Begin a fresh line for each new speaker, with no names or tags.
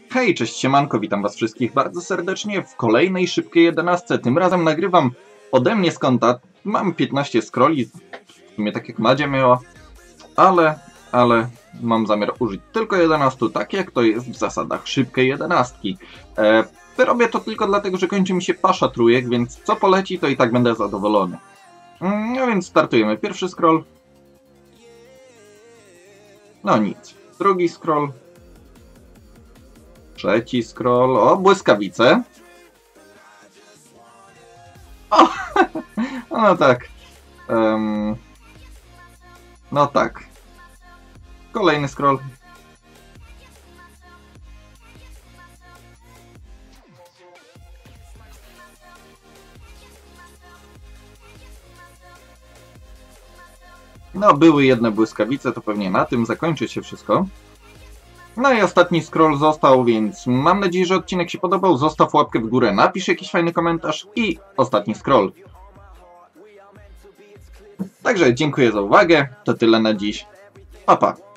Hej, cześć siemanko, witam was wszystkich bardzo serdecznie w kolejnej szybkiej 11. Tym razem nagrywam ode mnie z konta. Mam 15 scrolli, w sumie tak jak Madzia miała, ale mam zamiar użyć tylko 11, tak jak to jest w zasadach szybkiej 11. Robię to tylko dlatego, że kończy mi się pasza trójek, więc co poleci, to i tak będę zadowolony. No więc startujemy. Pierwszy scroll. No nic. Drugi scroll. Trzeci scroll. O, błyskawice. O! No tak. No tak. Kolejny scroll. No, były jedne błyskawice, to pewnie na tym zakończy się wszystko. No i ostatni scroll został, więc mam nadzieję, że odcinek się podobał. Zostaw łapkę w górę, napisz jakiś fajny komentarz i ostatni scroll. Także dziękuję za uwagę, to tyle na dziś. Pa, pa.